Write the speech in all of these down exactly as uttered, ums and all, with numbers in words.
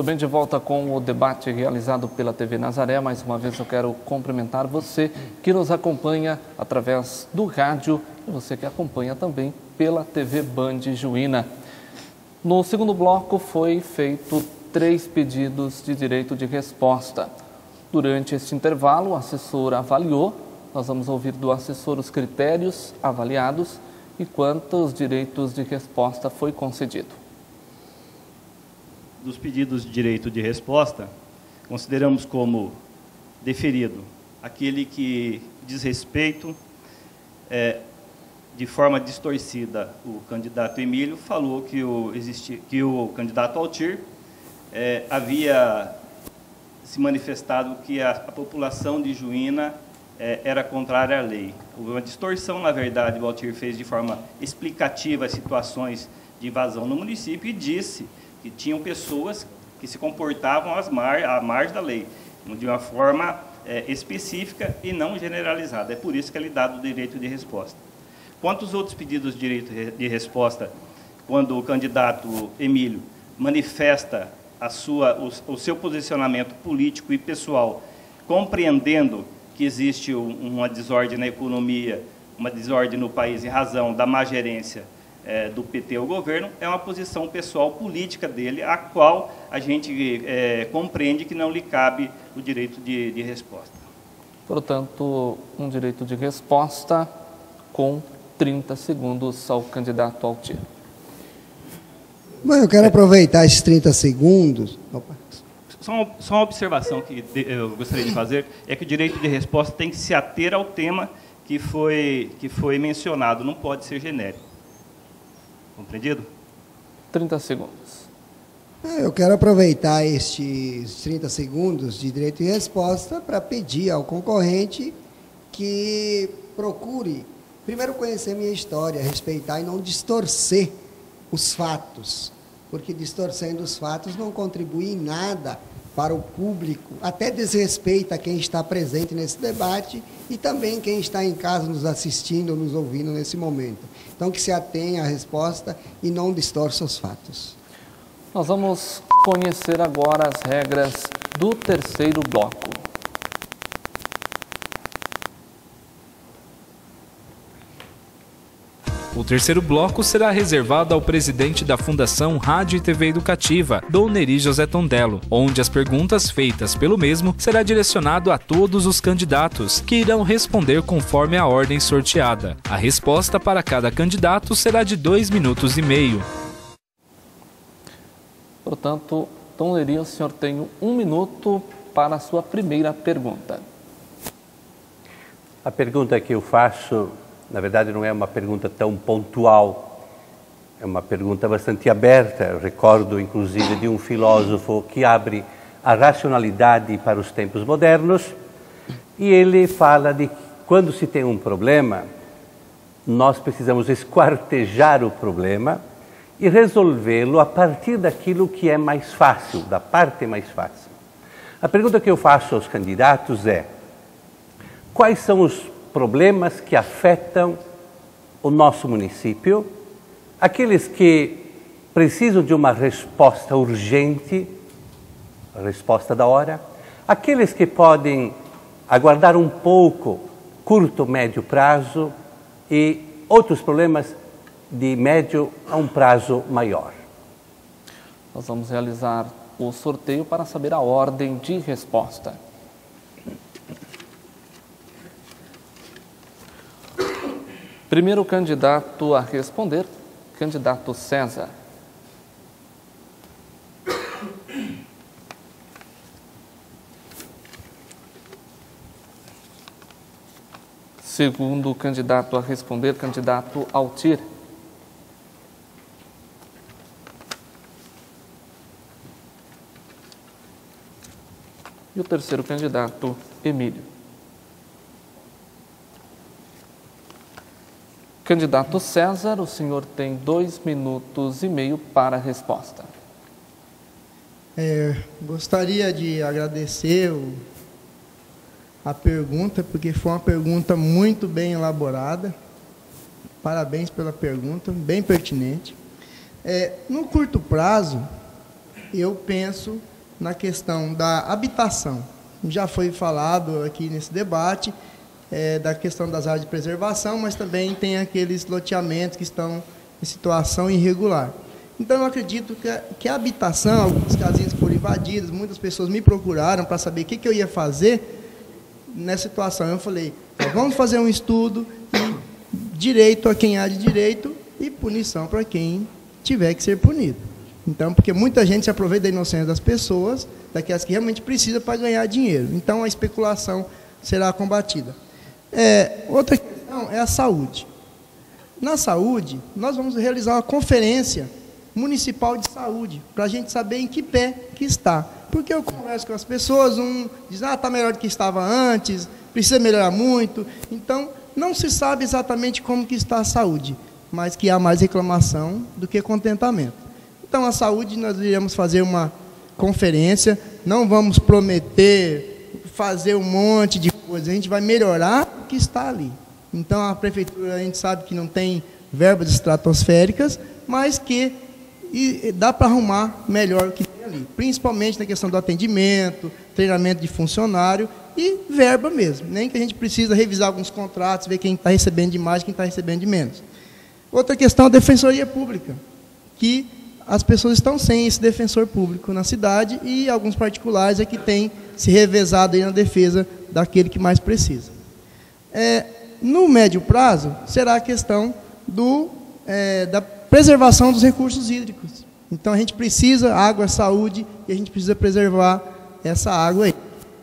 bem, de volta com o debate realizado pela T V Nazaré. Mais uma vez eu quero cumprimentar você que nos acompanha através do rádio e você que acompanha também pela T V Band Juína. No segundo bloco foi feito três pedidos de direito de resposta. Durante este intervalo, o assessor avaliou, nós vamos ouvir do assessor os critérios avaliados e quantos direitos de resposta foi concedido. Dos pedidos de direito de resposta, consideramos como deferido aquele que diz respeito, é, de forma distorcida, o candidato Emílio falou que o, existi, que o candidato Altir é, havia se manifestado que a, a população de Juína é, era contrária à lei. Houve uma distorção, na verdade, o Altir fez de forma explicativa as situações de invasão no município e disse que tinham pessoas que se comportavam às mar, à margem da lei, de uma forma é, específica e não generalizada. É por isso que é lhe dado o direito de resposta. Quanto aos outros pedidos de direito de resposta, quando o candidato Emílio manifesta a sua, o, o seu posicionamento político e pessoal, compreendendo que existe uma desordem na economia, uma desordem no país em razão da má gerência É, do P T ao governo, é uma posição pessoal política dele, a qual a gente é, compreende que não lhe cabe o direito de, de resposta. Portanto, um direito de resposta com trinta segundos ao candidato Altir. Bom, eu quero aproveitar esses trinta segundos. Opa. Só uma, só uma observação que eu gostaria de fazer, é que o direito de resposta tem que se ater ao tema que foi, que foi mencionado, não pode ser genérico. Compreendido? trinta segundos. Eu quero aproveitar estes trinta segundos de direito de resposta para pedir ao concorrente que procure, primeiro, conhecer minha história, respeitar e não distorcer os fatos, porque distorcendo os fatos não contribui em nada para o público, até desrespeita quem está presente nesse debate e também quem está em casa nos assistindo, nos ouvindo nesse momento. Então, que se atenha à resposta e não distorça os fatos. Nós vamos conhecer agora as regras do terceiro bloco. O terceiro bloco será reservado ao presidente da Fundação Rádio e T V Educativa, Dom Neri José Tondello, onde as perguntas feitas pelo mesmo será direcionado a todos os candidatos, que irão responder conforme a ordem sorteada. A resposta para cada candidato será de dois minutos e meio. Portanto, Dom Neri, o senhor tem um minuto para a sua primeira pergunta. A pergunta que eu faço, na verdade, não é uma pergunta tão pontual, é uma pergunta bastante aberta. Eu recordo, inclusive, de um filósofo que abre a racionalidade para os tempos modernos, e ele fala de que quando se tem um problema, nós precisamos esquartejar o problema e resolvê-lo a partir daquilo que é mais fácil, da parte mais fácil. A pergunta que eu faço aos candidatos é: quais são os problemas que afetam o nosso município, aqueles que precisam de uma resposta urgente, a resposta da hora, aqueles que podem aguardar um pouco, curto, médio prazo, e outros problemas de médio a um prazo maior. Nós vamos realizar o sorteio para saber a ordem de resposta. Primeiro candidato a responder, candidato César. Segundo candidato a responder, candidato Altir. E o terceiro candidato, Emílio. Candidato César, o senhor tem dois minutos e meio para a resposta. É, gostaria de agradecer o, a pergunta, porque foi uma pergunta muito bem elaborada. Parabéns pela pergunta, bem pertinente. É, no curto prazo, eu penso na questão da habitação. Já foi falado aqui nesse debate é, da questão das áreas de preservação, mas também tem aqueles loteamentos que estão em situação irregular. Então, eu acredito que a, que a habitação, algumas casinhas foram invadidas, muitas pessoas me procuraram para saber o que, que eu ia fazer nessa situação. Eu falei, vamos fazer um estudo e direito a quem há de direito e punição para quem tiver que ser punido. Então, porque muita gente se aproveita da inocência das pessoas, daquelas que realmente precisam para ganhar dinheiro. Então, a especulação será combatida. É, outra questão é a saúde. Na saúde, nós vamos realizar uma conferência municipal de saúde, para a gente saber em que pé que está. Porque eu converso com as pessoas, um diz, ah, está melhor do que estava antes, precisa melhorar muito. Então, não se sabe exatamente como que está a saúde, mas que há mais reclamação do que contentamento. Então, a saúde, nós iremos fazer uma conferência, não vamos prometer fazer um monte de coisas, a gente vai melhorar o que está ali. Então, a prefeitura, a gente sabe que não tem verbas estratosféricas, mas que e dá para arrumar melhor o que tem ali, principalmente na questão do atendimento, treinamento de funcionário e verba mesmo, nem que a gente precisa revisar alguns contratos, ver quem está recebendo de mais e quem está recebendo de menos. Outra questão é a defensoria pública, que as pessoas estão sem esse defensor público na cidade e alguns particulares é que têm se revezado aí na defesa daquele que mais precisa. É, no médio prazo, será a questão do, é, da preservação dos recursos hídricos. Então, a gente precisa água, saúde, e a gente precisa preservar essa água aí.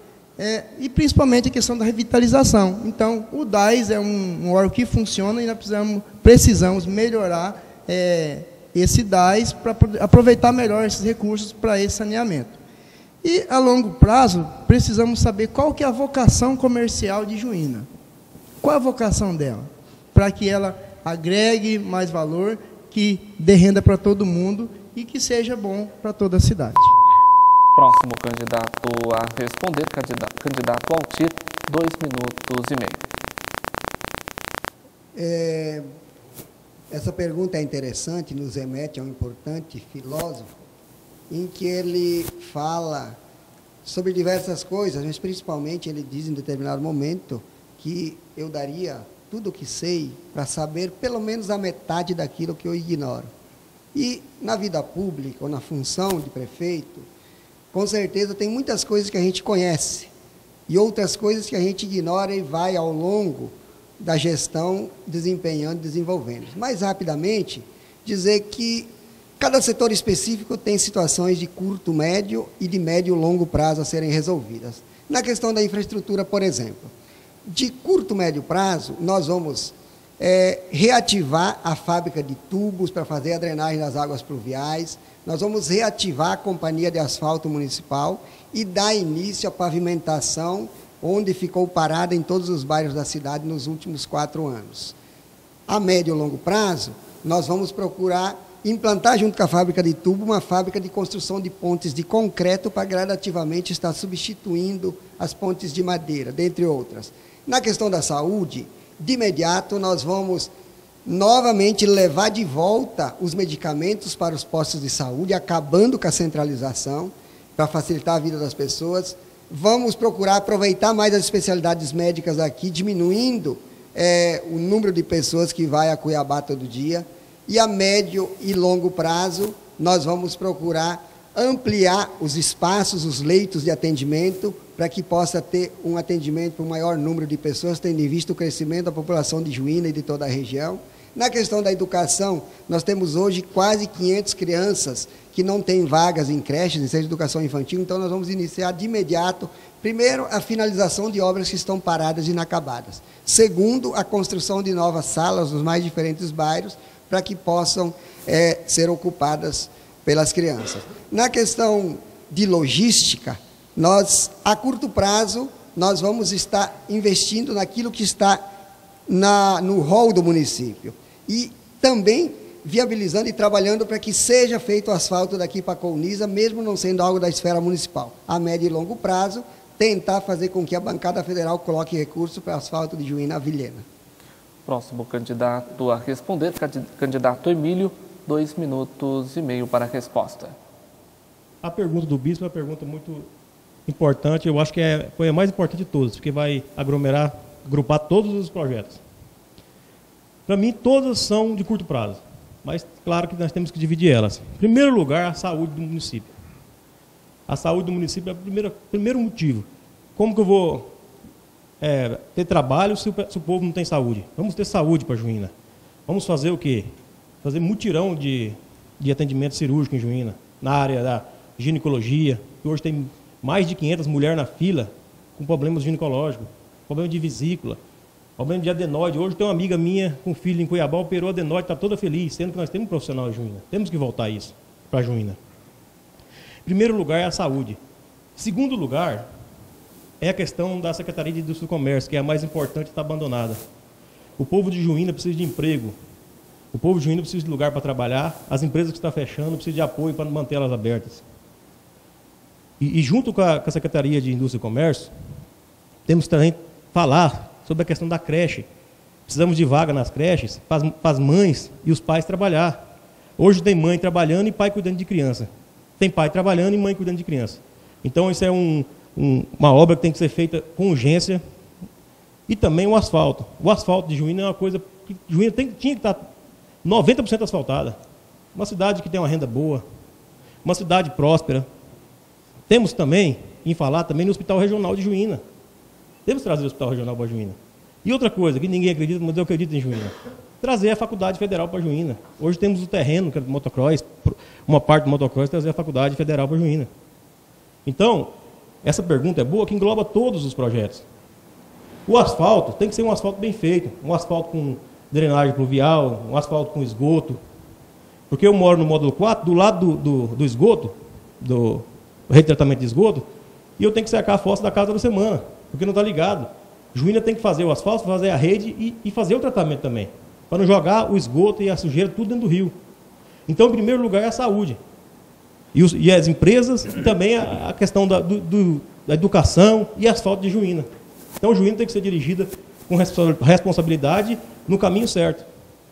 É, e, principalmente, a questão da revitalização. Então, o D A S é um, um órgão que funciona e nós precisamos, precisamos melhorar é, esse D A S para aproveitar melhor esses recursos para esse saneamento. E, a longo prazo, precisamos saber qual que é a vocação comercial de Juína. Qual é a vocação dela? Para que ela agregue mais valor, que dê renda para todo mundo e que seja bom para toda a cidade. Próximo candidato a responder, candidato, candidato Altir, dois minutos e meio. É, essa pergunta é interessante, nos remete a um importante filósofo, em que ele fala sobre diversas coisas, mas principalmente ele diz em determinado momento que eu daria tudo o que sei para saber pelo menos a metade daquilo que eu ignoro. E na vida pública, ou na função de prefeito, com certeza tem muitas coisas que a gente conhece e outras coisas que a gente ignora e vai ao longo da gestão desempenhando, desenvolvendo. Mais rapidamente, dizer que cada setor específico tem situações de curto, médio e de médio e longo prazo a serem resolvidas. Na questão da infraestrutura, por exemplo, de curto, médio prazo, nós vamos é, reativar a fábrica de tubos para fazer a drenagem das águas pluviais, nós vamos reativar a companhia de asfalto municipal e dar início à pavimentação, onde ficou parada em todos os bairros da cidade nos últimos quatro anos. A médio e longo prazo, nós vamos procurar implantar, junto com a fábrica de tubo, uma fábrica de construção de pontes de concreto para gradativamente estar substituindo as pontes de madeira, dentre outras. Na questão da saúde, de imediato nós vamos novamente levar de volta os medicamentos para os postos de saúde, acabando com a centralização, para facilitar a vida das pessoas. Vamos procurar aproveitar mais as especialidades médicas aqui, diminuindo é, o número de pessoas que vai a Cuiabá todo dia. E a médio e longo prazo, nós vamos procurar ampliar os espaços, os leitos de atendimento, para que possa ter um atendimento para o maior número de pessoas, tendo em vista o crescimento da população de Juína e de toda a região. Na questão da educação, nós temos hoje quase quinhentas crianças que não têm vagas em creches, em centros de educação infantil, então nós vamos iniciar de imediato, primeiro, a finalização de obras que estão paradas e inacabadas. Segundo, a construção de novas salas nos mais diferentes bairros, para que possam é, ser ocupadas pelas crianças. Na questão de logística, nós, a curto prazo, nós vamos estar investindo naquilo que está na, no rol do município. E também viabilizando e trabalhando para que seja feito o asfalto daqui para a Colniza, mesmo não sendo algo da esfera municipal. A médio e longo prazo, tentar fazer com que a bancada federal coloque recursos para o asfalto de Juína a Vilhena. Próximo candidato a responder, candidato Emílio, dois minutos e meio para a resposta. a pergunta do bispo é uma pergunta muito importante, eu acho que é, foi a mais importante de todas, porque vai aglomerar, agrupar todos os projetos. Para mim, todas são de curto prazo, mas claro que nós temos que dividir elas. Em primeiro lugar, a saúde do município. A saúde do município é o primeiro, primeiro motivo. Como que eu vou é, ter trabalho se o, se o povo não tem saúde? Vamos ter saúde para Juína. Vamos fazer o quê? Fazer mutirão de, de atendimento cirúrgico em Juína, na área da ginecologia, que hoje tem mais de quinhentas mulheres na fila com problemas ginecológicos, problema de vesícula, problema de adenoide. Hoje tem uma amiga minha com filho em Cuiabá, operou adenoide, está toda feliz, sendo que nós temos um profissional em Juína. Temos que voltar isso para Juína. Em primeiro lugar é a saúde. Em segundo lugar é a questão da Secretaria de Indústria e Comércio, que é a mais importante e está abandonada. O povo de Juína precisa de emprego. O povo de Juína precisa de lugar para trabalhar. As empresas que estão fechando precisam de apoio para manter elas abertas. E, e junto com a, com a Secretaria de Indústria e Comércio, temos também que falar sobre a questão da creche. Precisamos de vaga nas creches para as, para as mães e os pais trabalhar. Hoje tem mãe trabalhando e pai cuidando de criança. Tem pai trabalhando e mãe cuidando de criança. Então, isso é um, um, uma obra que tem que ser feita com urgência. E também o asfalto. O asfalto de Juína é uma coisa que Juína tem, tinha que estar noventa por cento asfaltada. Uma cidade que tem uma renda boa, uma cidade próspera. Temos também, em falar também no Hospital Regional de Juína. Temos que trazer o Hospital Regional para Juína. E outra coisa, que ninguém acredita, mas eu acredito em Juína. Trazer a Faculdade Federal para Juína. Hoje temos o terreno, que é do motocross, uma parte do motocross, trazer a Faculdade Federal para Juína. Então, essa pergunta é boa, que engloba todos os projetos. O asfalto tem que ser um asfalto bem feito, um asfalto com drenagem pluvial, um asfalto com esgoto. Porque eu moro no módulo quatro, do lado do, do, do esgoto, do retratamento de esgoto, e eu tenho que secar a fossa da casa da semana, porque não está ligado. Juína tem que fazer o asfalto, fazer a rede e, e fazer o tratamento também, para não jogar o esgoto e a sujeira tudo dentro do rio. Então, em primeiro lugar, é a saúde. E, os, e as empresas, e também a, a questão da, do, do, da educação e asfalto de Juína. Então, Juína tem que ser dirigida com responsabilidade no caminho certo.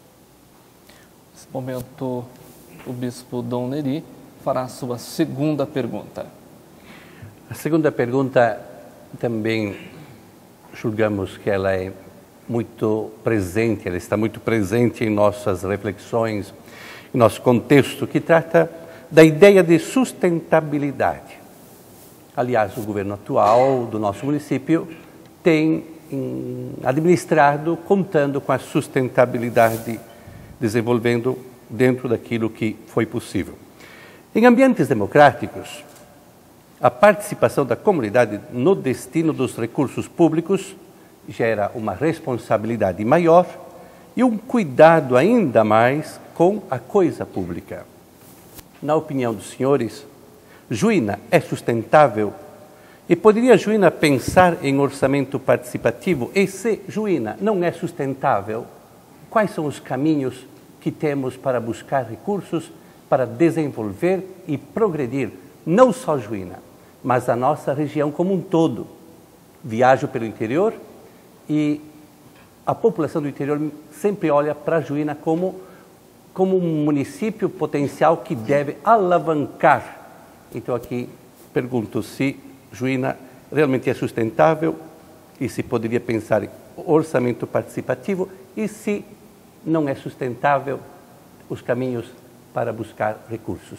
Nesse momento, o bispo Dom Neri fará a sua segunda pergunta. A segunda pergunta também julgamos que ela é muito presente, ela está muito presente em nossas reflexões, em nosso contexto, que trata da ideia de sustentabilidade. Aliás, o governo atual do nosso município tem administrado contando com a sustentabilidade, desenvolvendo dentro daquilo que foi possível. Em ambientes democráticos, a participação da comunidade no destino dos recursos públicos gera uma responsabilidade maior e um cuidado ainda mais com a coisa pública. Na opinião dos senhores, Juína é sustentável? E poderia Juína pensar em orçamento participativo? E se Juína não é sustentável, quais são os caminhos que temos para buscar recursos para desenvolver e progredir, não só Juína, mas a nossa região como um todo? Viajo pelo interior e a população do interior sempre olha para Juína como, como um município potencial que deve alavancar. Então aqui pergunto se Juína realmente é sustentável e se poderia pensar em orçamento participativo e se não é sustentável os caminhos para buscar recursos.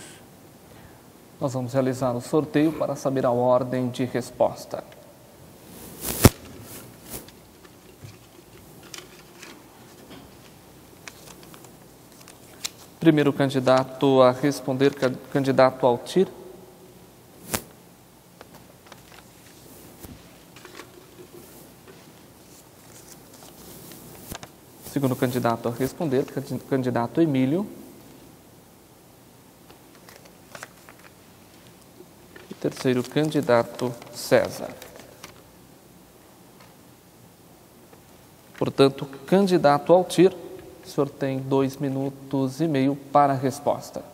Nós vamos realizar o sorteio para saber a ordem de resposta. Primeiro candidato a responder, candidato Altir. Segundo candidato a responder, candidato Emílio. E terceiro candidato César. Portanto, candidato Altir, o senhor tem dois minutos e meio para a resposta.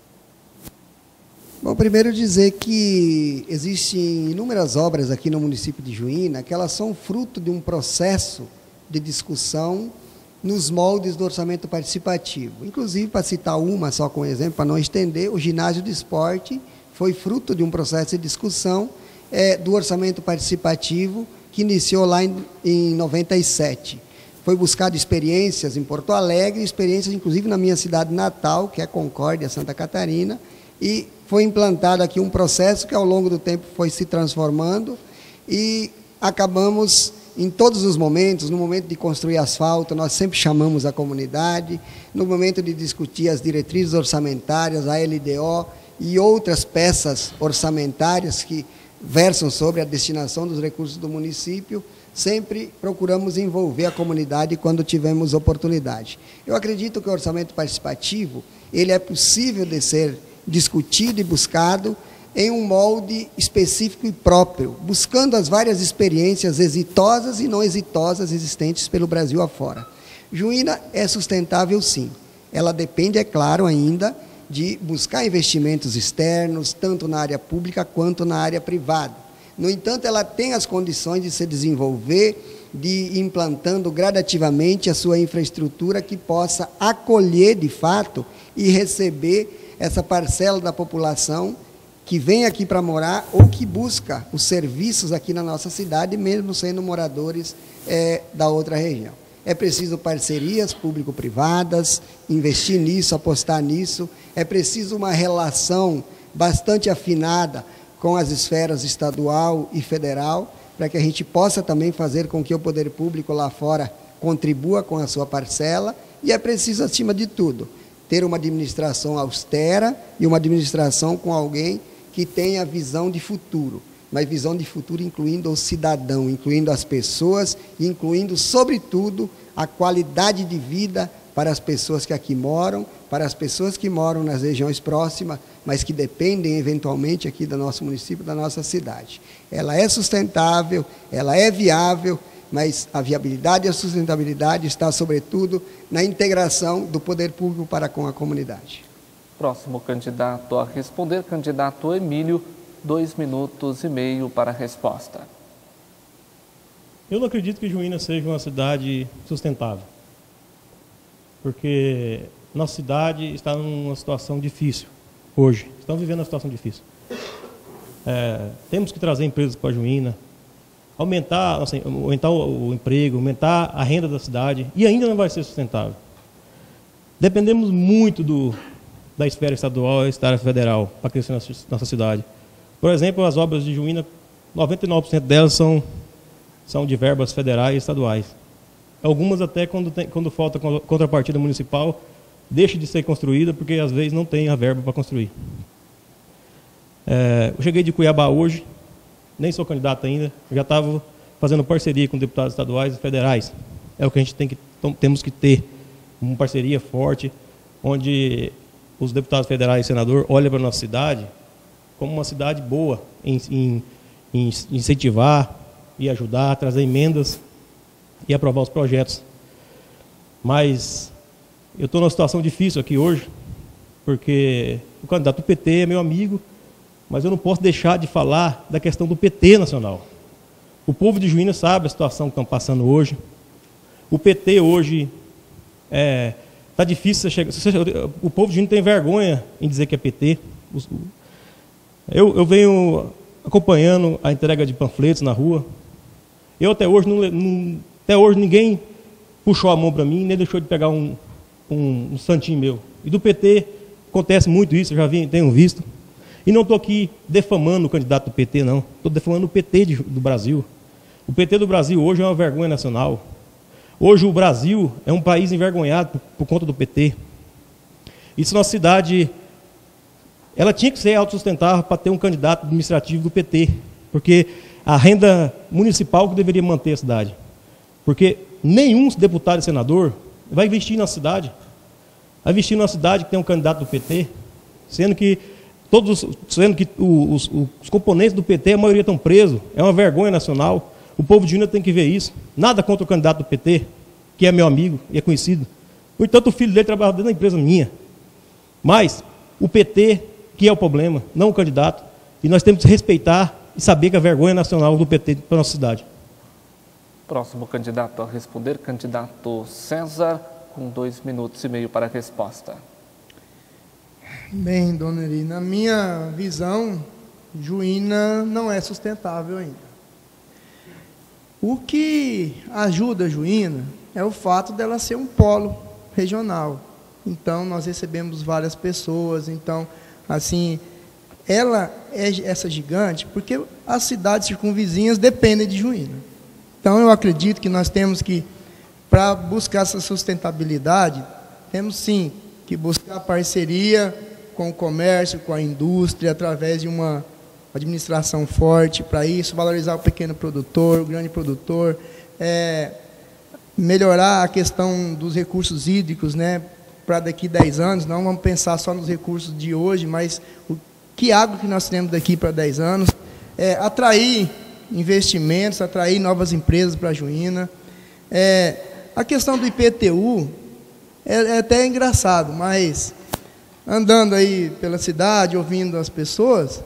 Bom, primeiro dizer que existem inúmeras obras aqui no município de Juína que elas são fruto de um processo de discussão nos moldes do orçamento participativo. Inclusive, para citar uma só com exemplo, para não estender, o ginásio de esporte foi fruto de um processo de discussão é, do orçamento participativo que iniciou lá em, em noventa e sete. Foi buscado experiências em Porto Alegre, experiências inclusive na minha cidade natal, que é Concórdia, Santa Catarina, e foi implantado aqui um processo que ao longo do tempo foi se transformando e acabamos, em todos os momentos, no momento de construir asfalto, nós sempre chamamos a comunidade, no momento de discutir as diretrizes orçamentárias, a L D O e outras peças orçamentárias que versam sobre a destinação dos recursos do município, sempre procuramos envolver a comunidade quando tivemos oportunidade. Eu acredito que o orçamento participativo, ele é possível de ser discutido e buscado em um molde específico e próprio, buscando as várias experiências exitosas e não exitosas existentes pelo Brasil afora. Juína é sustentável, sim. Ela depende, é claro, ainda de buscar investimentos externos, tanto na área pública quanto na área privada. No entanto, ela tem as condições de se desenvolver, de ir implantando gradativamente a sua infraestrutura que possa acolher, de fato, e receber essa parcela da população que vem aqui para morar ou que busca os serviços aqui na nossa cidade, mesmo sendo moradores é, da outra região. É preciso parcerias público-privadas, investir nisso, apostar nisso. É preciso uma relação bastante afinada com as esferas estadual e federal, para que a gente possa também fazer com que o poder público lá fora contribua com a sua parcela. E é preciso, acima de tudo, ter uma administração austera e uma administração com alguém que tenha visão de futuro, mas visão de futuro incluindo o cidadão, incluindo as pessoas, incluindo, sobretudo, a qualidade de vida para as pessoas que aqui moram, para as pessoas que moram nas regiões próximas, mas que dependem, eventualmente, aqui do nosso município, da nossa cidade. Ela é sustentável, ela é viável, mas a viabilidade e a sustentabilidade está, sobretudo, na integração do poder público para com a comunidade. Próximo candidato a responder, candidato Emílio, dois minutos e meio para a resposta. Eu não acredito que Juína seja uma cidade sustentável, porque nossa cidade está numa situação difícil hoje, estamos vivendo uma situação difícil. É, temos que trazer empresas para Juína, aumentar, assim, aumentar o, o emprego, aumentar a renda da cidade, e ainda não vai ser sustentável. Dependemos muito do, da esfera estadual e esfera federal para crescer nossa, nossa cidade. Por exemplo, as obras de Juína, noventa e nove por cento delas são, são de verbas federais e estaduais. Algumas até, quando, tem, quando falta contrapartida municipal, deixa de ser construída, porque às vezes não tem a verba para construir. É, eu cheguei de Cuiabá hoje, nem sou candidato ainda, já estava fazendo parceria com deputados estaduais e federais. É o que a gente tem que, temos que ter, uma parceria forte, onde os deputados federais e senador olham para a nossa cidade como uma cidade boa em, em, em incentivar e ajudar, trazer emendas e aprovar os projetos. Mas eu estou numa situação difícil aqui hoje, porque o candidato do P T é meu amigo, mas eu não posso deixar de falar da questão do P T nacional. O povo de Juína sabe a situação que estão passando hoje. O P T hoje é, está difícil, você chegar, o povo de Juína tem vergonha em dizer que é P T. Eu, eu venho acompanhando a entrega de panfletos na rua. Eu até hoje, não, não, até hoje ninguém puxou a mão para mim, nem deixou de pegar um, um, um santinho meu. E do P T acontece muito isso, eu já vi, tenho visto. E não estou aqui defamando o candidato do P T, não. Estou defamando o P T de, do Brasil. O P T do Brasil hoje é uma vergonha nacional. Hoje o Brasil é um país envergonhado por, por conta do P T. Isso nossa cidade, ela tinha que ser autossustentável para ter um candidato administrativo do P T. Porque a renda municipal que deveria manter a cidade. Porque nenhum deputado e senador vai investir na cidade. Vai investir numa cidade que tem um candidato do P T, sendo que Todos, sendo que os, os componentes do P T, a maioria estão presos, é uma vergonha nacional. O povo de Juína tem que ver isso. Nada contra o candidato do P T, que é meu amigo e é conhecido. No entanto, o filho dele trabalha dentro da empresa minha. Mas o P T, que é o problema, não o candidato. E nós temos que respeitar e saber que a vergonha nacional do P T para a nossa cidade. Próximo candidato a responder, candidato César, com dois minutos e meio para a resposta. Bem, dona Eri, na minha visão, Juína não é sustentável ainda. O que ajuda Juína é o fato dela ser um polo regional. Então, nós recebemos várias pessoas. Então, assim, ela é essa gigante porque as cidades circunvizinhas dependem de Juína. Então, eu acredito que nós temos que, para buscar essa sustentabilidade, temos sim que buscar parceria com o comércio, com a indústria, através de uma administração forte para isso, valorizar o pequeno produtor, o grande produtor, é, melhorar a questão dos recursos hídricos, né, para daqui a dez anos, não vamos pensar só nos recursos de hoje, mas o que água que nós teremos daqui para dez anos, é, atrair investimentos, atrair novas empresas para a Juína. É, a questão do I P T U é, é até engraçado, mas andando aí pela cidade, ouvindo as pessoas,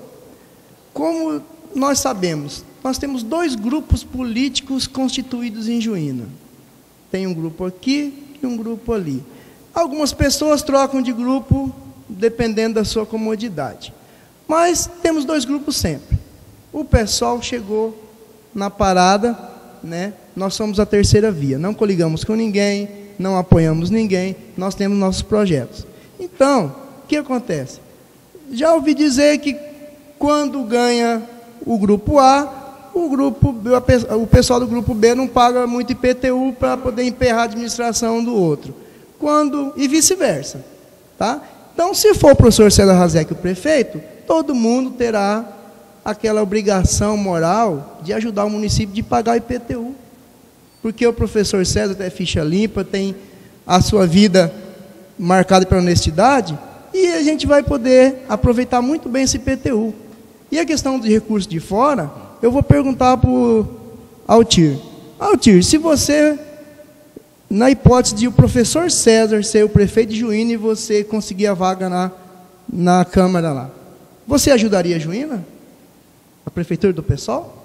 como nós sabemos, nós temos dois grupos políticos constituídos em Juína. Tem um grupo aqui e um grupo ali. Algumas pessoas trocam de grupo dependendo da sua comodidade. Mas temos dois grupos sempre. O pessoal chegou na parada, né? Nós somos a terceira via. Não coligamos com ninguém, não apoiamos ninguém, nós temos nossos projetos. Então, o que acontece? Já ouvi dizer que quando ganha o grupo A, o, grupo, o pessoal do grupo B não paga muito I P T U para poder emperrar a administração do outro. Quando, e vice-versa. Tá? Então, se for o professor César Razek o prefeito, todo mundo terá aquela obrigação moral de ajudar o município de pagar o I P T U. Porque o professor César tem ficha limpa, tem a sua vida marcada pela honestidade, e a gente vai poder aproveitar muito bem esse I P T U. E a questão de recursos de fora, eu vou perguntar para o Altir. Altir, se você, na hipótese de o professor César ser o prefeito de Juína e você conseguir a vaga na, na Câmara lá, você ajudaria a Juína? A prefeitura do PSOL?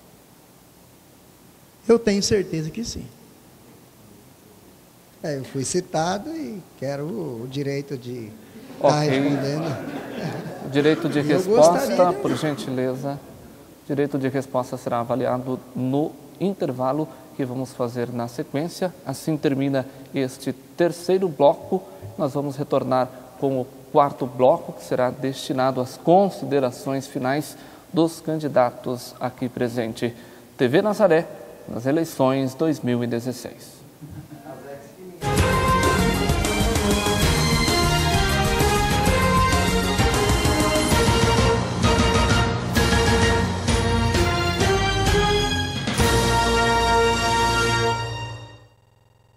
Eu tenho certeza que sim. É, eu fui citado e quero o direito de okay. estar respondendo. Direito de resposta, por gentileza. Direito de resposta será avaliado no intervalo que vamos fazer na sequência. Assim termina este terceiro bloco. Nós vamos retornar com o quarto bloco, que será destinado às considerações finais dos candidatos aqui presentes. T V Nazaré, nas eleições dois mil e dezesseis.